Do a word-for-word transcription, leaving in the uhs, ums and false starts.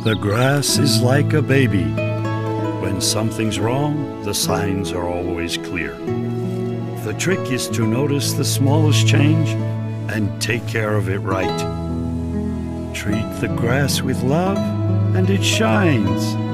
The grass is like a baby. When something's wrong, the signs are always clear. The trick is to notice the smallest change and take care of it right. Treat the grass with love and it shines.